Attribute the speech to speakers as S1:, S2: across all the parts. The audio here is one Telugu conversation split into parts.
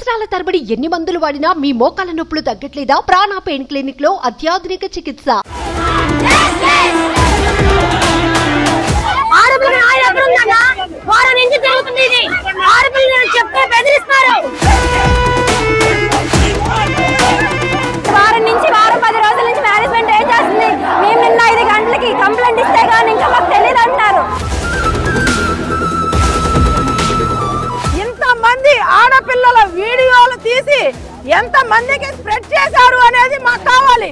S1: సంవత్సరాల తరబడి ఎన్ని మందులు వాడినా మీ మోకాల నొప్పులు తగ్గట్లేదా? ప్రాణ పెయిన్ క్లినిక్ లో అత్యాధునిక చికిత్స.
S2: వారం నుంచి వారం 10 రోజుల నుంచి మేనేజ్మెంట్ ఏం చేస్తుంది? మేము నిన్న 5 గంటలకి కంప్లైంట్ ఇస్తే కానీ ఇంకా మాకు తెలియదు అంటున్నారు.
S3: ఇంతమంది ఆడపిల్లల వీడియోలు తీసి ఎంతమందికి స్ప్రెడ్ చేశారు అనేది మాకు కావాలి.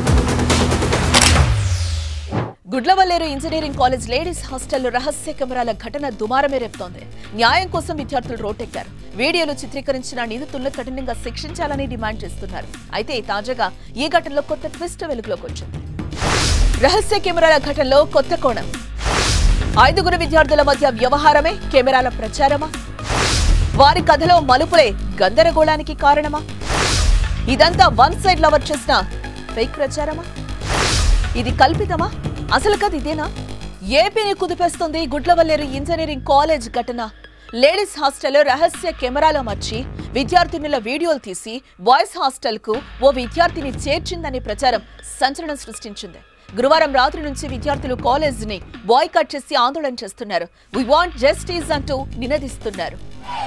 S4: గుడ్లవల్లేరు ఇంజనీరింగ్ కాలేజ్ లేడీస్ హాస్టల్లో రహస్య కెమెరాల ఘటన దుమారమే రేపుతోంది. న్యాయం కోసం విద్యార్థులు రోడ్డెక్కారు. వీడియోలు చిత్రీకరించిన నిందితులను కఠినంగా శిక్షించాలని డిమాండ్ చేస్తున్నారు. అయితే తాజాగా ఈ ఘటనలో కొత్త ట్విస్ట్ వెలుగులోకి వచ్చింది. రహస్య కెమెరాల ఘటనలో కొత్త కోణం. 5 విద్యార్థుల మధ్య వ్యవహారమే కెమెరాల ప్రచారమా? వారి కథలో మలుపులే గందరగోళానికి కారణమా? ఇదంతా వన్ సైడ్ లవర్ చేసిన ఫేక్ ప్రచారమా? ఇది కల్పితమా? అసలు కథ ఇదేనా? ఏపీని కుదిపేస్తుంది గుడ్లవల్లేరు ఇంజనీరింగ్ కాలేజ్ ఘటన. లేడీస్ హాస్టల్లో రహస్య కెమెరాలో మర్చి విద్యార్థినుల వీడియోలు తీసి బాయ్స్ హాస్టల్ కు ఓ విద్యార్థిని చేర్చిందనే ప్రచారం సంచలనం సృష్టించింది. గురువారం రాత్రి నుంచి విద్యార్థులు కాలేజ్ ని బాయ్కాట్ చేసి ఆందోళన చేస్తున్నారు. వి వాంట్ జస్టిస్ అంటూ నినదిస్తున్నారు.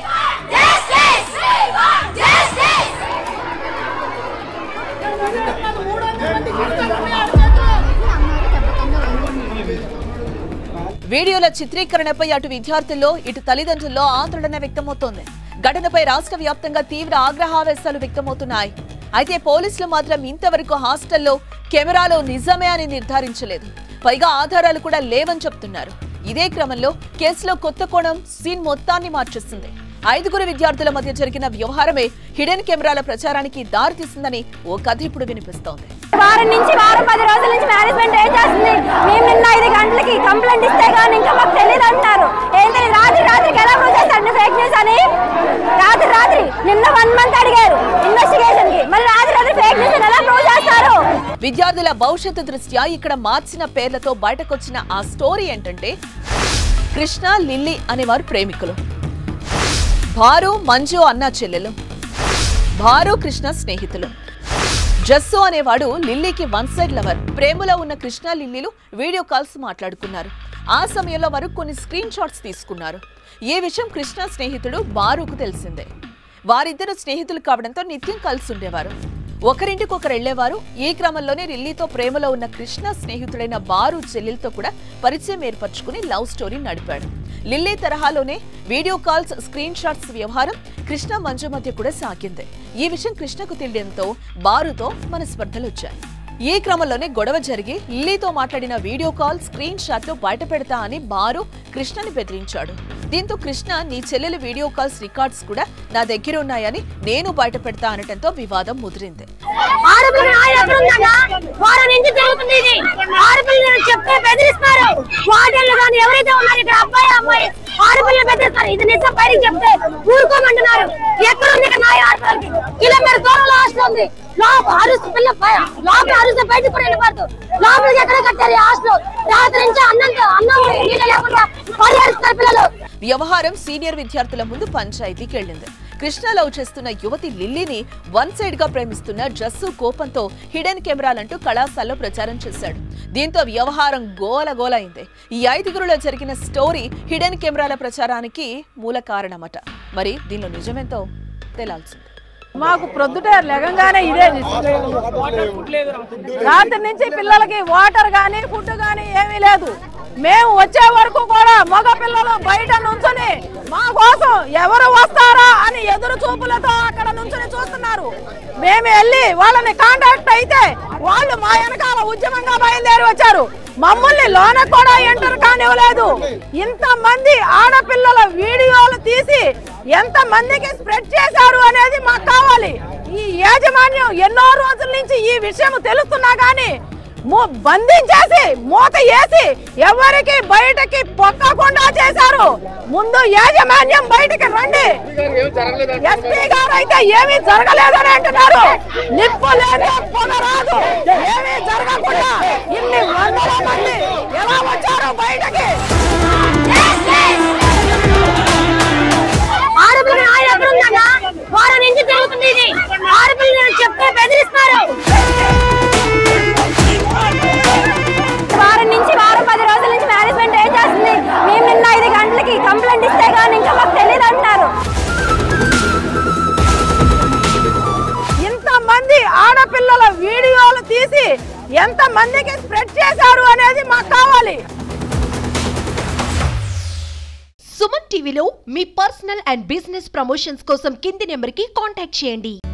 S4: వీడియోల చిత్రీకరణపై అటు విద్యార్థుల్లో ఇటు తల్లిదండ్రుల్లో ఆందోళన వ్యక్తమవుతోంది. ఘటనపై రాష్ట్ర వ్యాప్తంగా తీవ్ర ఆగ్రహావేశాలు వ్యక్తమవుతున్నాయి. అయితే పోలీసులు మాత్రం ఇంతవరకు హాస్టల్లో కెమెరాలో నిజమే అని నిర్ధారించలేదు. పైగా ఆధారాలు కూడా లేవని చెప్తున్నారు. ఇదే క్రమంలో కేసులో కొత్త కోణం సీన్ మొత్తాన్ని మార్చేసింది. 5 విద్యార్థుల మధ్య జరిగిన వ్యవహారమే హిడెన్ కెమెరాల ప్రచారానికి దారితీసిందని ఓ కథ ఇప్పుడు వినిపిస్తోంది.
S2: వారం నుంచి వారం 10 రోజుల నుంచి మేనేజ్మెంట్ ఏం చేస్తుంది? మేము నిన్న 5 గంటలకి కంప్లైంట్ ఇస్తే కానీ ఇంకా మాకు తెలియదు అంటున్నారు. ఏంటని రాత్రికి ఎలా ప్రూవ్ చేస్తారు ఫేక్ న్యూస్ అని? రాత్రి నిన్న 1 మంత్ అడిగారు ఇన్వెస్టిగేషన్ కి, మరి రాత్రి ఫేక్ న్యూస్ ఎలా ప్రూవ్ చేస్తారు?
S4: విద్యార్థుల భవిష్యత్తు దృష్ట్యా ఇక్కడ మార్చిన పేర్లతో బయటకొచ్చిన ఆ స్టోరీ ఏంటంటే, కృష్ణ లిల్లీ అనేవారు ప్రేమికులు. భారు మంజు అన్నా చెల్లెలు. భారు కృష్ణ స్నేహితులు. జస్సు అనేవాడు లిల్లీకి వన్ సైడ్ లవర్. ప్రేమలో ఉన్న కృష్ణ లిల్లీలు వీడియో కాల్స్ మాట్లాడుకున్నారు. ఆ సమయంలో వారు కొన్ని స్క్రీన్ షాట్స్ తీసుకున్నారు. ఈ విషయం కృష్ణ స్నేహితుడు బారుకు తెలిసిందే. వారిద్దరు స్నేహితులు కావడంతో నిత్యం కలిసి ఉండేవారు. ఒకరింటికొకరు వెళ్లేవారు. ఈ క్రమంలోనే లిల్లీతో ప్రేమలో ఉన్న కృష్ణ స్నేహితుడైన బారు చెల్లెలతో కూడా పరిచయం ఏర్పరచుకుని లవ్ స్టోరీ నడిపాడు. లిల్లీ తరహాలోనే వీడియో కాల్స్, స్క్రీన్ షాట్స్ వ్యవహారం కృష్ణ మంజు మధ్య కూడా సాగింది. ఈ విషయం కృష్ణకు తెలియడంతో బారుతో మనస్పర్ధలు వచ్చాయి. ఈ క్రమంలోనే గొడవ జరిగి లిల్లీతో మాట్లాడిన వీడియో కాల్, స్క్రీన్ షాట్లు బయట పెడతా అని బారు కృష్ణని బెదిరించాడు. దీంతో కృష్ణ, నీ చెల్లెలు వీడియో కాల్స్ రికార్డ్స్ కూడా నా దగ్గర ఉన్నాయని నేను బయట పెడతా అనటంతో వివాదం ముదిరింది. వ్యవహారం సీనియర్ విద్యార్థుల ముందు పంచాయతీకి వెళ్లింది. కృష్ణ లవ్ చేస్తున్న యువతి లిల్లీని వన్ సైడ్ గా ప్రేమిస్తున్న జస్సు కోపంతో హిడెన్ కెమెరాలంటూ కళాశాలలో ప్రచారం చేశాడు. దీంతో వ్యవహారం గోలగోల అయింది. ఈ 5 జరిగిన స్టోరీ హిడెన్ కెమెరాల ప్రచారానికి మూల కారణమట. మరి దీనిలో నిజమేంతో తేలాల్సింది.
S3: మాకు ప్రొద్దుట లెగంగానే ఇదే రాత్రి నుంచి పిల్లలకి వాటర్ గానీ ఫుడ్ గానీ ఏమీ లేదు. మేము వచ్చే వరకు కూడా మగ పిల్లలు బయట నుంచుని మా కోసం ఎవరు వస్తారా అని ఎదురు చూపులతో అక్కడ నుంచుని చూస్తున్నారు. మేము వెళ్ళి వాళ్ళని కాంటాక్ట్ అయితే వాళ్ళు మా వెనకాల ఉద్యమంగా బయలుదేరి వచ్చారు. మమ్మల్ని లోన కూడా ఎంటర్ కానివ్వలేదు. ఇంతమంది ఆడపిల్లల వీడియోలు తీసి ఎంతమందికి స్ప్రెడ్ చేశారు అనేది మాకు కావాలి. ఈ యాజమాన్యం ఎన్నో రోజుల నుంచి ఈ విషయం తెలుస్తున్నా గానీ బంధించేసి మూత వేసి ఎవరికి బయటకి పొక్కకుండా చేశారు. ముందు యాజమాన్యం బయటకి రండి. ఎస్పీ గారు అయితే ఏమీ జరగలేదని అంటున్నారు. నిప్పు లేదు, పొగ రాదు, ఏమీ జరగకుండా ఇన్ని వందల మంది ఎలా వచ్చారు బయటకి? వారం నుంచి ఎంత మందికి స్ప్రెడ్ చేశారు అనేది మాకు కావాలి.
S1: సుమన్ టీవీలో మీ పర్సనల్ అండ్ బిజినెస్ ప్రమోషన్స్ కోసం కింది నెంబర్కి కాంటాక్ట్ చేయండి.